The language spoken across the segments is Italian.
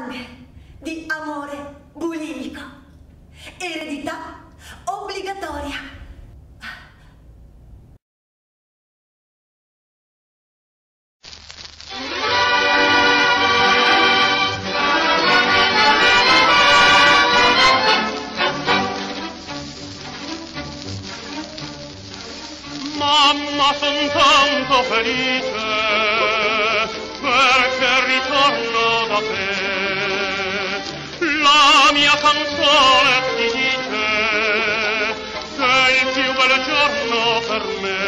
sangue di amore bulimico. Eredità obbligatoria. Mamma, son tanto felice perché ritorno da te. La mia canzone ti dice che è il più bel giorno per me.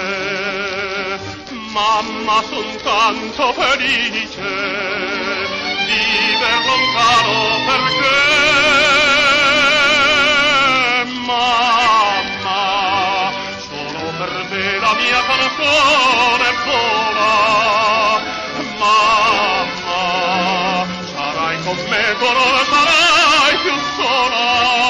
Mamma, son tanto felice di viver lontano perché. La mia canzone vola, mamma, sarai con me, tu non sarai più sola,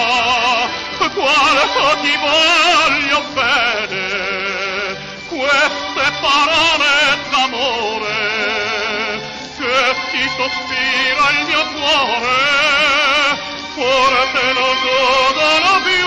quanto ti voglio bene, queste parole d'amore, che ti sospira il mio cuore, forse non giocano più.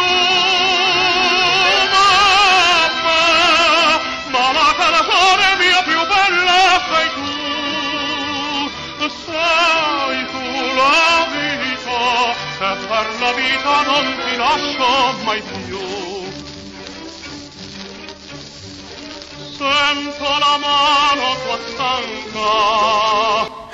Sei tu la vita, e per la vita non ti lascio mai più. Sento la mano tua stanca